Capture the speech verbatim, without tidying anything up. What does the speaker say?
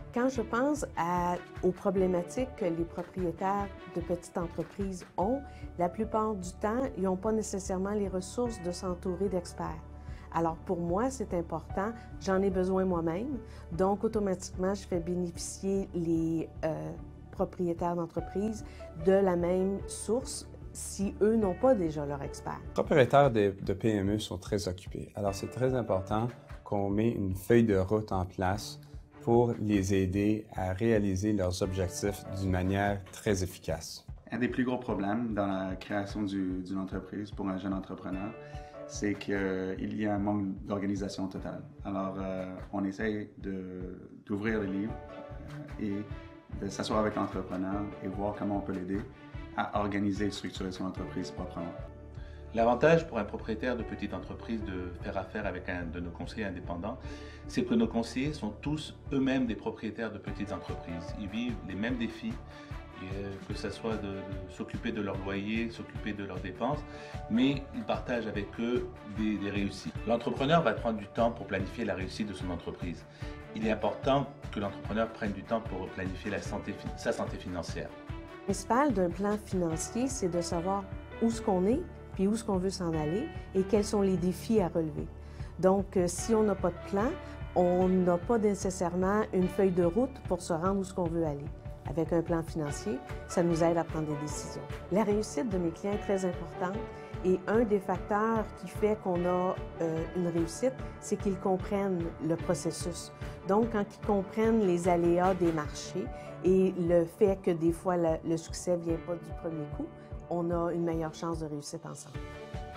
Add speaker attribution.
Speaker 1: Quand je pense à, aux problématiques que les propriétaires de petites entreprises ont, la plupart du temps, ils n'ont pas nécessairement les ressources de s'entourer d'experts. Alors pour moi, c'est important, j'en ai besoin moi-même, donc automatiquement, je fais bénéficier les euh, propriétaires d'entreprises de la même source si eux n'ont pas déjà leur expert.
Speaker 2: Les propriétaires de, de P M E sont très occupés, alors c'est très important qu'on mette une feuille de route en place pour les aider à réaliser leurs objectifs d'une manière très efficace.
Speaker 3: Un des plus gros problèmes dans la création d'une entreprise pour un jeune entrepreneur, c'est qu'il y a un manque d'organisation totale. Alors, euh, on essaye d'ouvrir le livre euh, et de s'asseoir avec l'entrepreneur et voir comment on peut l'aider à organiser et structurer son entreprise proprement.
Speaker 4: L'avantage pour un propriétaire de petite entreprise de faire affaire avec un de nos conseillers indépendants, c'est que nos conseillers sont tous eux-mêmes des propriétaires de petites entreprises. Ils vivent les mêmes défis, que ce soit de, de s'occuper de leur loyer, s'occuper de leurs dépenses, mais ils partagent avec eux des, des réussites. L'entrepreneur va prendre du temps pour planifier la réussite de son entreprise. Il est important que l'entrepreneur prenne du temps pour planifier la santé, sa santé financière.
Speaker 1: Le principal d'un plan financier, c'est de savoir où est-ce qu'on est, puis où est-ce qu'on veut s'en aller et quels sont les défis à relever. Donc, si on n'a pas de plan, on n'a pas nécessairement une feuille de route pour se rendre où est-ce qu'on veut aller. Avec un plan financier, ça nous aide à prendre des décisions. La réussite de mes clients est très importante et un des facteurs qui fait qu'on a euh, une réussite, c'est qu'ils comprennent le processus. Donc, quand ils comprennent les aléas des marchés et le fait que des fois le, le succès ne vient pas du premier coup, on a une meilleure chance de réussite ensemble.